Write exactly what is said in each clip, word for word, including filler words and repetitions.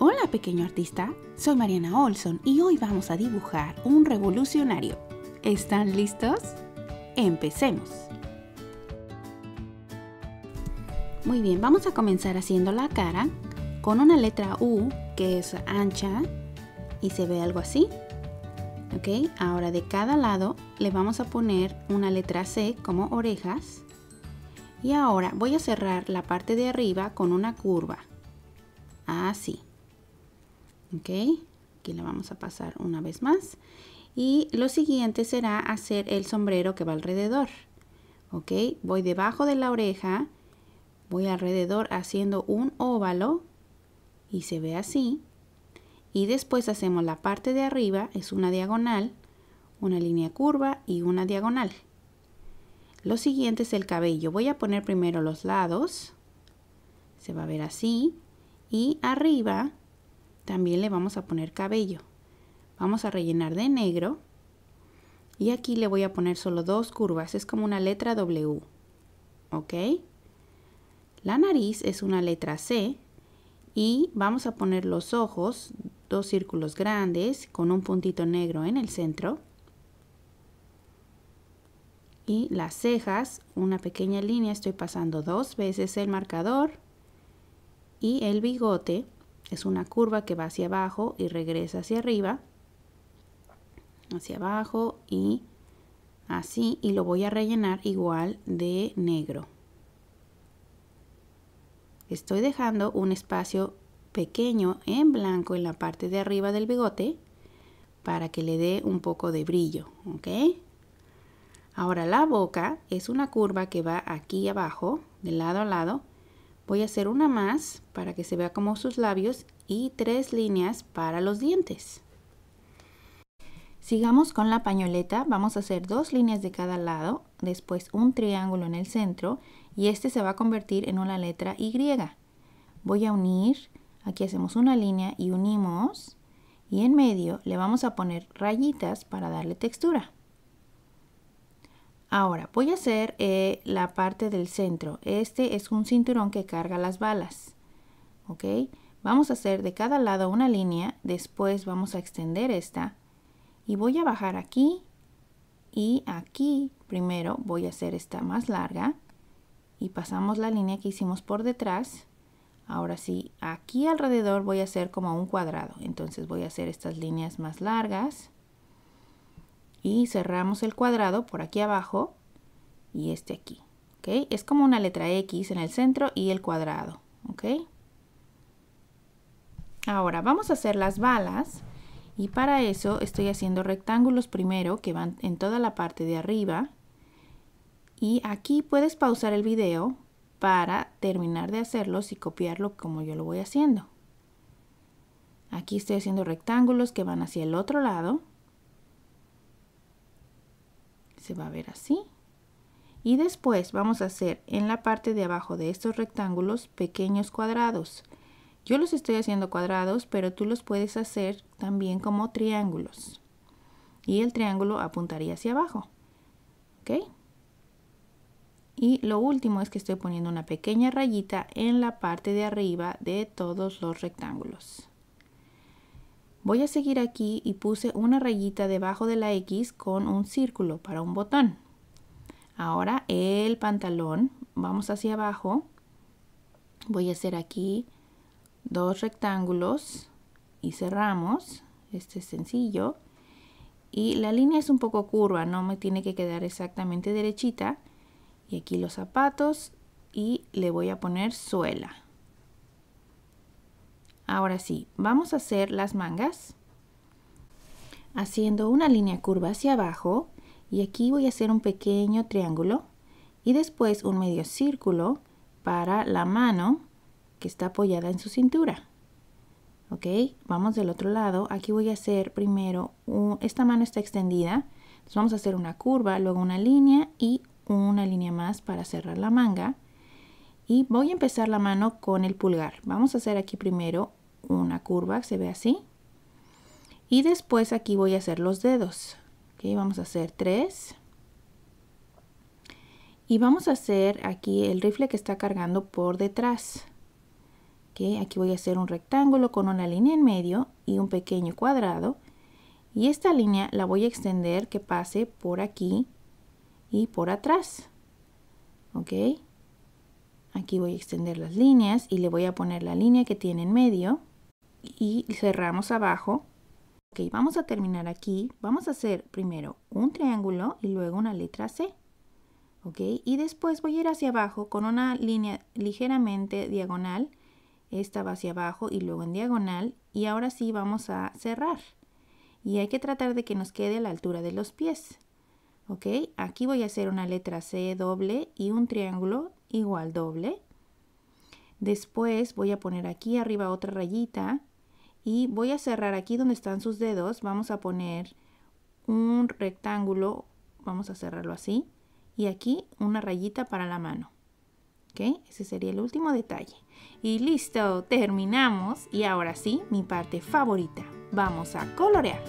Hola pequeño artista, soy Mariana Olson y hoy vamos a dibujar un revolucionario. ¿Están listos? ¡Empecemos! Muy bien, vamos a comenzar haciendo la cara con una letra U que es ancha y se ve algo así. Ok, ahora de cada lado le vamos a poner una letra C como orejas. Y ahora voy a cerrar la parte de arriba con una curva. Así. Ok, aquí la vamos a pasar una vez más. Y lo siguiente será hacer el sombrero que va alrededor. Ok, voy debajo de la oreja, voy alrededor haciendo un óvalo y se ve así. Y después hacemos la parte de arriba, es una diagonal, una línea curva y una diagonal. Lo siguiente es el cabello. Voy a poner primero los lados, se va a ver así. Y arriba también le vamos a poner cabello. Vamos a rellenar de negro. Y aquí le voy a poner solo dos curvas. Es como una letra W. ¿Ok? La nariz es una letra C. Y vamos a poner los ojos, dos círculos grandes con un puntito negro en el centro. Y las cejas, una pequeña línea. Estoy pasando dos veces el marcador. Y el bigote es una curva que va hacia abajo y regresa hacia arriba, hacia abajo y así, y lo voy a rellenar igual de negro. Estoy dejando un espacio pequeño en blanco en la parte de arriba del bigote para que le dé un poco de brillo, ¿ok? Ahora la boca es una curva que va aquí abajo, de lado a lado. Voy a hacer una más para que se vea como sus labios y tres líneas para los dientes. Sigamos con la pañoleta. Vamos a hacer dos líneas de cada lado, después un triángulo en el centro y este se va a convertir en una letra Y. Voy a unir, aquí hacemos una línea y unimos y en medio le vamos a poner rayitas para darle textura. Ahora voy a hacer eh, la parte del centro. Este es un cinturón que carga las balas. ¿Ok? Vamos a hacer de cada lado una línea. Después vamos a extender esta. Y voy a bajar aquí. Y aquí primero voy a hacer esta más larga. Y pasamos la línea que hicimos por detrás. Ahora sí, aquí alrededor voy a hacer como un cuadrado. Entonces voy a hacer estas líneas más largas. Y cerramos el cuadrado por aquí abajo y este aquí, ¿ok? Es como una letra X en el centro y el cuadrado, ¿ok? Ahora vamos a hacer las balas y para eso estoy haciendo rectángulos primero que van en toda la parte de arriba y aquí puedes pausar el video para terminar de hacerlos y copiarlo como yo lo voy haciendo. Aquí estoy haciendo rectángulos que van hacia el otro lado. Se va a ver así. Y después vamos a hacer en la parte de abajo de estos rectángulos pequeños cuadrados. Yo los estoy haciendo cuadrados, pero tú los puedes hacer también como triángulos. Y el triángulo apuntaría hacia abajo. ¿Ok? Y lo último es que estoy poniendo una pequeña rayita en la parte de arriba de todos los rectángulos. Voy a seguir aquí y puse una rayita debajo de la X con un círculo para un botón. Ahora el pantalón, vamos hacia abajo. Voy a hacer aquí dos rectángulos y cerramos. Este es sencillo. Y la línea es un poco curva, no me tiene que quedar exactamente derechita. Y aquí los zapatos y le voy a poner suela. Ahora sí, vamos a hacer las mangas haciendo una línea curva hacia abajo y aquí voy a hacer un pequeño triángulo y después un medio círculo para la mano que está apoyada en su cintura. Ok, vamos del otro lado. Aquí voy a hacer primero, un, esta mano está extendida, entonces vamos a hacer una curva, luego una línea y una línea más para cerrar la manga. Y voy a empezar la mano con el pulgar. Vamos a hacer aquí primero una curva, se ve así. Y después aquí voy a hacer los dedos. Okay, vamos a hacer tres. Y vamos a hacer aquí el rifle que está cargando por detrás. Okay, aquí voy a hacer un rectángulo con una línea en medio y un pequeño cuadrado. Y esta línea la voy a extender que pase por aquí y por atrás. Ok. Aquí voy a extender las líneas y le voy a poner la línea que tiene en medio. Y cerramos abajo. Ok, vamos a terminar aquí. Vamos a hacer primero un triángulo y luego una letra C. Ok, y después voy a ir hacia abajo con una línea ligeramente diagonal. Esta va hacia abajo y luego en diagonal. Y ahora sí vamos a cerrar. Y hay que tratar de que nos quede a la altura de los pies. Ok, aquí voy a hacer una letra C doble y un triángulo igual doble. Después voy a poner aquí arriba otra rayita. Y voy a cerrar aquí donde están sus dedos. Vamos a poner un rectángulo. Vamos a cerrarlo así. Y aquí una rayita para la mano. ¿Ok? Ese sería el último detalle. Y listo, terminamos. Y ahora sí, mi parte favorita. Vamos a colorear.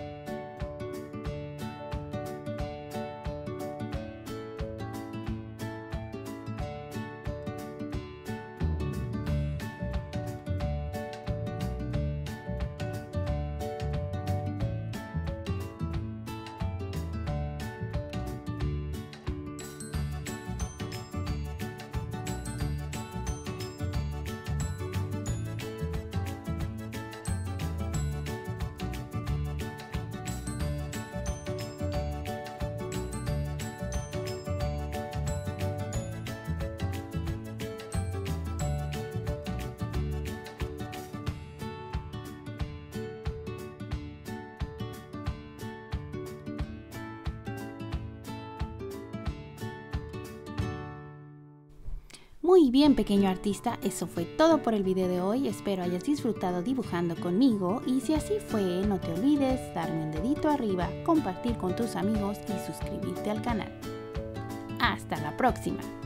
Muy bien, pequeño artista, eso fue todo por el video de hoy. Espero hayas disfrutado dibujando conmigo y si así fue, no te olvides darme un dedito arriba, compartir con tus amigos y suscribirte al canal. ¡Hasta la próxima!